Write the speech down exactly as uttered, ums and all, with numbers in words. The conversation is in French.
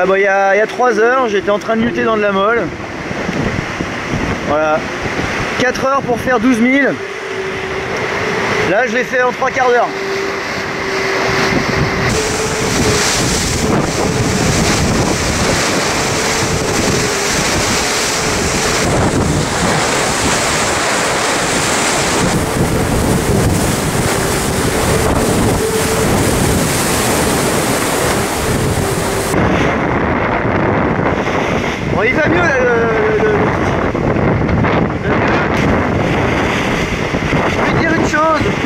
Euh, bah, il y a, il y a trois heures, j'étais en train de lutter dans de la molle. Voilà. quatre heures pour faire douze mille. Là, je l'ai fait en trois quarts d'heure. Bon, il va mieux là, le, le, le... Il va mieux. Je vais te dire une chose.